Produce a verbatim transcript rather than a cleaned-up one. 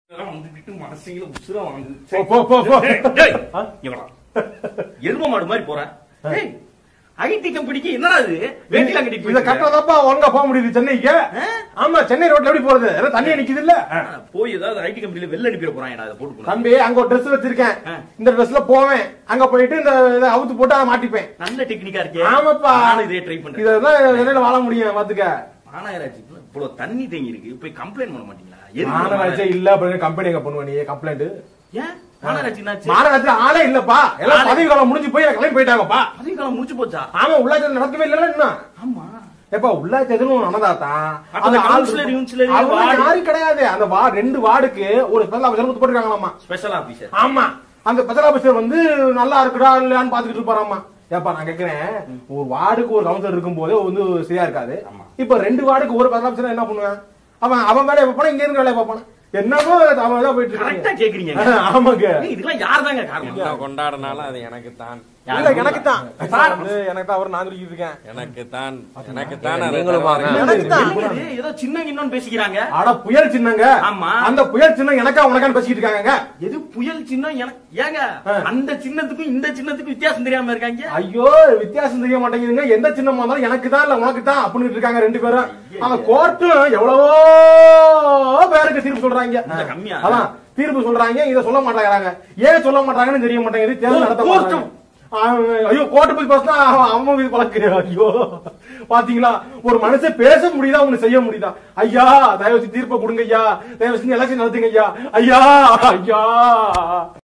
எரும மாடு மாதிரி போறேன். ஐடி கம்பெனிக்கு என்னடா இது? வேட்டில கட்டிட்டு இத கட்டறதப்பா ஒழுங்கா போக முடியுது சென்னைக்கு. ஆமா, சென்னை ரோட்ல எப்படி போறது? எல்லாம் தண்ணியா நிக்குது இல்ல? போய் ஏதாவது ஐடி கம்பெனில வெள்ள அனுப்பிட போறான். அத போட்டு தம்பி, அங்க ஒரு Dress வச்சிருக்கேன். இந்த Dressல போவேன். அங்க போயிட்டு இந்த அவுத்து போட்டு அத மாட்டிப்பேன். நல்ல டெக்னிக்கா இருக்கே. ஆமாப்பா, நான் இதே ட்ரை பண்றேன். இதெல்லாம் என்னல வாழ முடியும் பாத்துக்க. ஆனாயராச்சி இவ்ளோ தண்ணி தேங்கி இருக்கு. போய் கம்ப்ளைன்ட் பண்ண மாட்டீங்களா? ஆனாயராச்சி இல்ல அப்படி கம்பெனி எங்க பண்ணுவ நீ கம்ப்ளைன்ட்? ஏன்? ஆனாயராச்சி என்னாச்சு? ஆனாயராச்சி ஆளே இல்லப்பா. எல்லாம் பதவி காலம் முடிஞ்சு போய் கிளம்பி போயிட்டாங்கப்பா. பதவி காலம் முடிஞ்சு போச்சா? ஆமா, உள்ளாட்சி நடக்கவே இல்லல இன்னும். ஆமா ஏப்பா, உள்ளாட்சி எதுவும் நடந்தாதா? அந்த கவுன்சிலர் யூன்சிலர் வார்டு யாரும் கிடையாது. அந்த வார்டு ரெண்டு வார்டுக்கு ஒரு ஸ்பெஷல் ஆபீசர் வந்து போட்டுருக்காங்களாமா. Special officer? ஆமா, அந்த ஸ்பெஷல் ஆபீசர் வந்து நல்லா இருக்குடா இல்லையான்னு பாத்துக்கிட்டு இருப்பாராமா. ஏப்பா நான் கேக்குறேன், ஒரு வார்டுக்கு ஒரு கவுன்சிலர் இருக்கும் போதே வந்து சரியா இருக்காது. இப்ப ரெண்டு வார்டுக்கு ஒரு ஸ்பெஷல் ஆபீசர் என்ன பண்ணுவேன்? அவன் அவன் வேலையை பார்ப்பானா, இங்க இருந்து வேலையை பார்ப்பானா? என்னமோ அவன் தான் போயிட்டு கரெக்டா கேக்குறீங்க. ஆமாங்க, இதெல்லாம் யார்தாங்க காரணம்? கொண்டாடினாலும் அது எனக்கு தான். இல்ல எனக்கு தான் எனக்கு தான் அவர் நான் சொல்லிட்டு இருக்கேன். எனக்கு தான் எனக்கு தான் ஏதோ சின்ன இன்னொன்னு பேசிக்கிறாங்க. அட புயல் சின்னங்க. ஆமா, அந்த புயல் சின்னம் எனக்கா உனக்கான்னு பேசிட்டு இருக்காங்க. எது புயல் சின்னம்? எனக்கு ஏங்க அந்த சின்னத்துக்கும் இந்த சின்னத்துக்கும் வித்தியாசம் தெரியாம இருக்காங்க. ஐயோ, வித்தியாசம் தெரிய மாட்டேங்குதுங்க. எந்த சின்னமா இருந்தாலும் எனக்கு தான் இல்ல உனக்கு தான் அப்படின்னு இருக்காங்க ரெண்டு பேரும். அந்த கோர்ட்டும் எவ்வளவோ பேருக்கு தீர்ப்பு சொல்றாங்க. கம்மியா அதான் தீர்ப்பு சொல்றாங்க. இத சொல்ல மாட்டாங்க. ஏன் சொல்ல மாட்டாங்கன்னு தெரிய மாட்டேங்குது. தேர்தல் நடத்த மாட்டாங்க. ஐயோ, கோர்ட்டு போய் பேசினா அவன் இது பழக்கிறேன். ஐயோ பாத்தீங்களா, ஒரு மனுஷன் பேச முடியுதா, அவனு செய்ய முடியுதா? ஐயா தயவு செஞ்சு தீர்ப்பை கொடுங்க ஐயா, தயவு செஞ்சு எலெக்ஷன் நடத்துங்க ஐயா. ஐயா ஐயா